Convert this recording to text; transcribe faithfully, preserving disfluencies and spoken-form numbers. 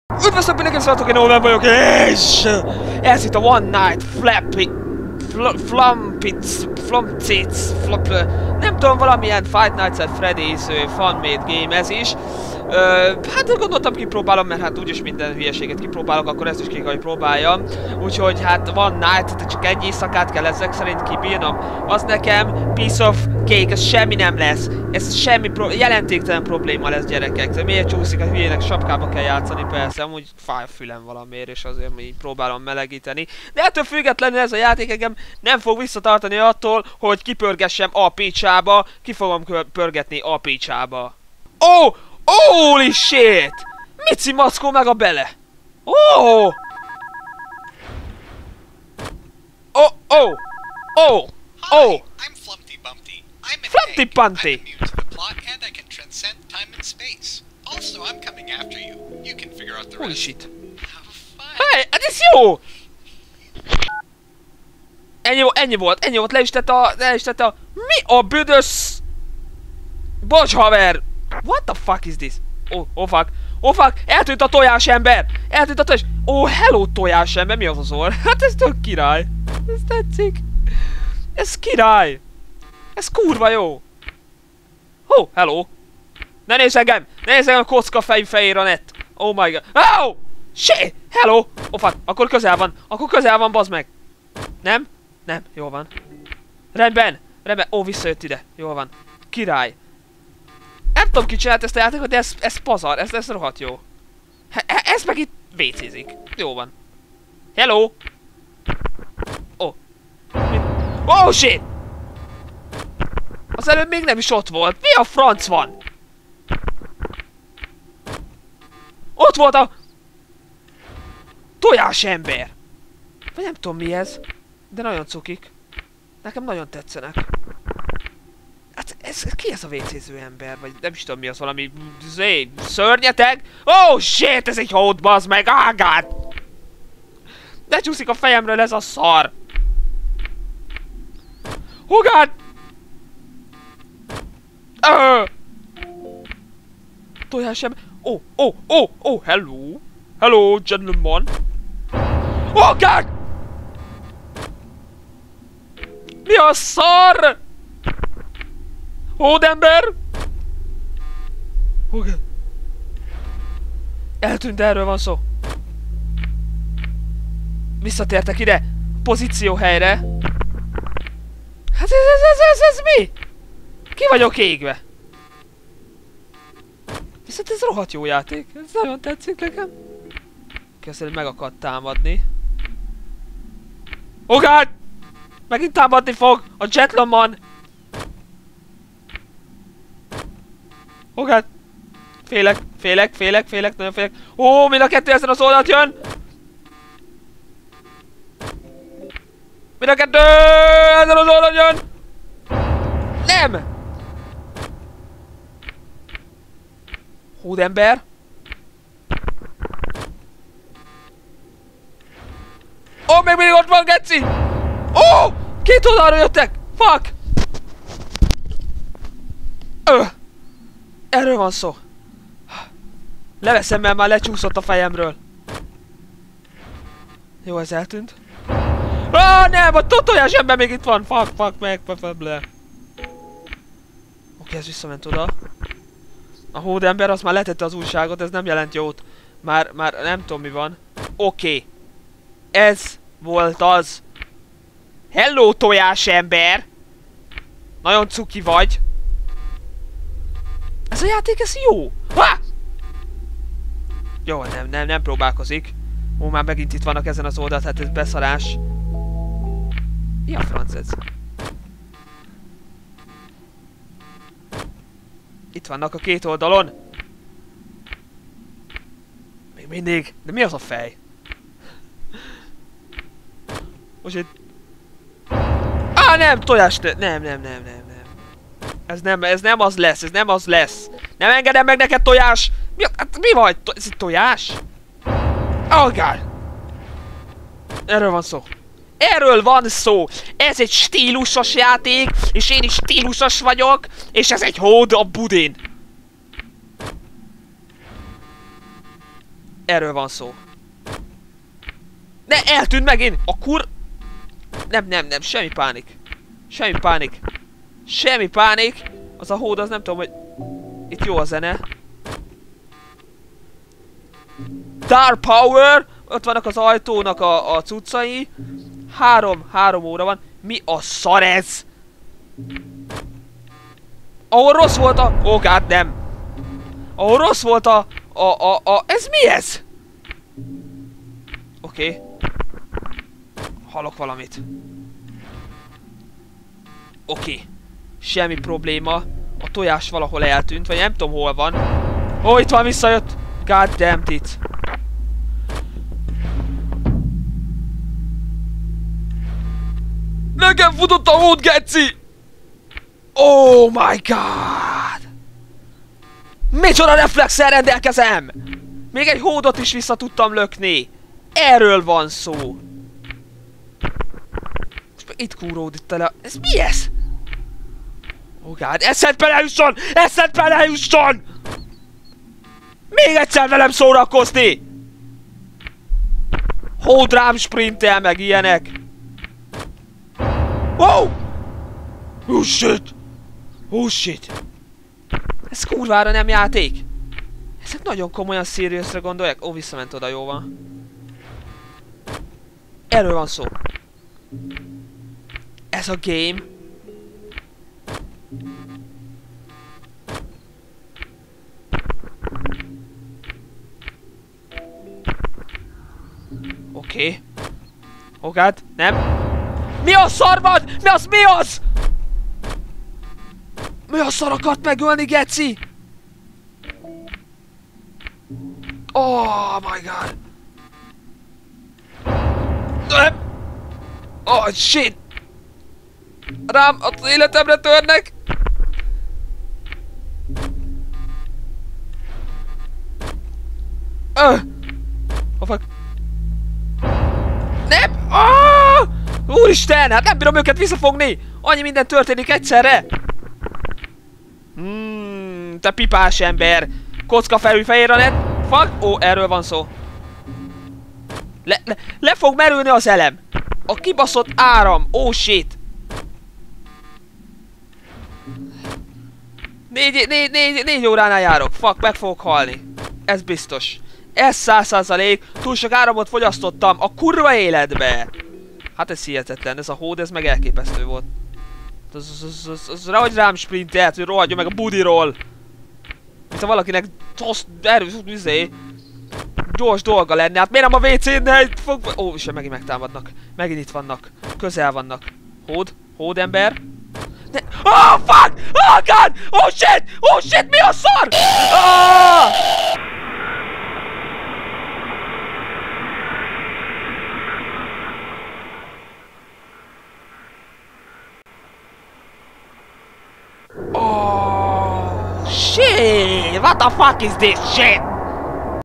Üdvözlök mindenkit, szoratok, én Owen vagyok, és ez itt a One Night Flappy... Flampits... Flampcits... Flap... Nem tudom, valamilyen Five Nights at Freddy's fan-made game ez is. Ö, hát gondoltam kipróbálom, mert hát úgyis minden hülyeséget kipróbálok, akkor ezt is ki kell, hogy próbáljam. Úgyhogy hát One Night, de csak egy éjszakát kell ezek szerint kibírnom. Az nekem piece of cake, ez semmi nem lesz. Ez semmi pro jelentéktelen probléma lesz, gyerekek. De miért csúszik a hülyének, sapkába kell játszani, persze, amúgy fáj a fülem valamiért, és azért így próbálom melegíteni. De ettől függetlenül ez a játék engem nem fog visszatartani attól, hogy kipörgessem a picsába, ki fogom pörgetni a picsába. Ó! Oh! Holy shit! Mici mackó meg a bele! Oh! Oh, oh! Oh! Oh! I'm Flumpty Bumpty. I'm an Flumpty egg. Bumpty. I'm immune to the plot and I can transcend time and space. Also, I'm coming after you. You can figure out the Holy rest. shit! Have fun. Hey, ez jó! Ennyi, ennyi volt, ennyi volt, le is tett a... Le is tett a... Mi a büdös... Bocs, haver! What the fuck is this? Oh, oh fuck. Oh fuck, eltűnt a tojásember! Eltűnt a tojás... Oh, hello tojásember, mi az az orr? Hát ez tök király. Ez tetszik. Ez király. Ez kurva jó. Oh, hello. Ne nézz engem! Ne nézz engem a kocka fejű fehér a net. Oh my god. Oh! Shit! Hello! Oh fuck, akkor közel van. Akkor közel van, bazd meg. Nem? Nem, jól van. Rendben. Rendben. Ó, oh, visszajött ide. Jól van. Király. Nem tudom, ki csinált ezt a játékot, de ez, ez pazar, ez, ez rohadt jó. He, ez meg itt vécézik. Jó van. Hello! Oh. Mi? Oh shit! Az előbb még nem is ott volt. Mi a franc van? Ott volt a... tojásember. Vagy nem tudom mi ez. De nagyon cukik. Nekem nagyon tetszenek. Hát ez, ez ki ez a vécéző ember? Vagy nem is tudom mi az, valami... Zé, szörnyeteg? Oh shit, ez egy hód, bazd meg! Ah, god! Ne csúszik a fejemről ez a szar! Oh god! Uh. Tojásember... Oh, oh, oh, oh, hello! Hello, gentleman! Oh god! Mi a szar? Hódember! Oh god. Eltűnt, erről van szó. Visszatértek ide. Pozíció helyre. Hát ez, ez, ez, ez, ez mi? Ki vagyok égve? Viszont ez rohadt jó játék. Ez nagyon tetszik nekem. Kezdeni meg akart támadni. Oh god! Megint támadni fog! A gentleman! Oh god! Félek, félek, félek, félek, nagyon félek. Ó, mind a kettő ezen az oldalt jön! Mind a kettő ezen az oldalt jön! Nem! Hódember! Ó, még mindig ott van, geci! Ó! Két oldalra jöttek! Fuck! Öh! Erről van szó. Leveszem, mert már lecsúszott a fejemről. Jó, ez eltűnt. Ah, nem! A totojás ember még itt van! Fuck, fuck, meg, le. Oké, ez visszament oda. A hódember az már letette az újságot, ez nem jelent jót. Már, már nem tudom mi van. Oké. Ez volt az. Hello, tojásember! Nagyon cuki vagy. Ez a játék, ez jó! Ha! Jó, nem, nem, nem próbálkozik. Ó, már megint itt vannak ezen az oldalt, hát ez beszarás. Mi a franc ez? Itt vannak a két oldalon. Még mindig. De mi az a fej? Most itt... Á, nem, tojás, nem, nem, nem, nem, nem. Ez nem, ez nem az lesz, ez nem az lesz. Nem engedem meg neked, tojás! Mi, hát, mi vagy? To ez egy tojás? Oh god! Erről van szó. Erről van szó! Ez egy stílusos játék, és én is stílusos vagyok, és ez egy hód a budin. Erről van szó. Ne, eltűnt megint! A kur... Nem, nem, nem, semmi pánik. Semmi pánik. Semmi pánik. Az a hód, az nem tudom, hogy... Itt jó a zene. Dark Power! Ott vannak az ajtónak a, a cuccai. Három, három óra van. Mi a szar ez? Ahol rossz volt a... Oh god, nem. Ahol rossz volt a... A, a, a... Ez mi ez? Oké. Okay. Hallok valamit. Oké. Okay. Semmi probléma. A tojás valahol eltűnt, vagy nem tudom hol van. Ó, oh, itt van, visszajött. God damn it. Nekem futott a hód, geci! Oh my god! Micsoda reflexel rendelkezem! Még egy hódot is vissza tudtam lökni. Erről van szó. Most itt kúródik tele. Ez mi ez? Oh god, eszed belejusson! Eszed belejusson! Még egyszer velem szórakozni! Hód rám sprintel meg ilyenek. Wow! Oh shit! Oh shit! Ez kurvára nem játék! Ezek nagyon komolyan seriousre gondolják? Ó, visszament oda, jó van. Erről van szó. Ez a game. Oké. Okay. Oh god, nem. Mi a szar van? Mi az? Mi az? Mi a szar akart megölni, geci? Oh my god. Nem. Oh shit. Rám az életemre törnek. Öh. Oh fuck. Nem. Oh! Úristen, hát nem bírom őket visszafogni. Annyi minden történik egyszerre. Hmm, te pipás ember. Kocka felül fejére net. Fuck. Ó, oh, erről van szó. Le, le, le fog merülni az elem. A kibaszott áram. Oh shit. Négy, négy, négy, négy óránál járok. Fuck, meg fogok halni. Ez biztos. Ez száz százalék. Túl sok áramot fogyasztottam a kurva életbe. Hát ez hihetetlen. Ez a hód, ez meg elképesztő volt. Az, az, az, az, az rá, hogy rám sprintelt, hogy rohadjon meg a budiról. Mint ha valakinek tosz, erős, üzé. Gyors dolga lenne, hát miért nem a vé cén-nél fog... Ó, és megint megtámadnak. Megint itt vannak. Közel vannak. Hód? Hód ember? Ne... Oh, fuck! Oh, god! Oh, shit! Oh, shit! Mi a szar? Oh! Oh, shit! What the fuck is this shit?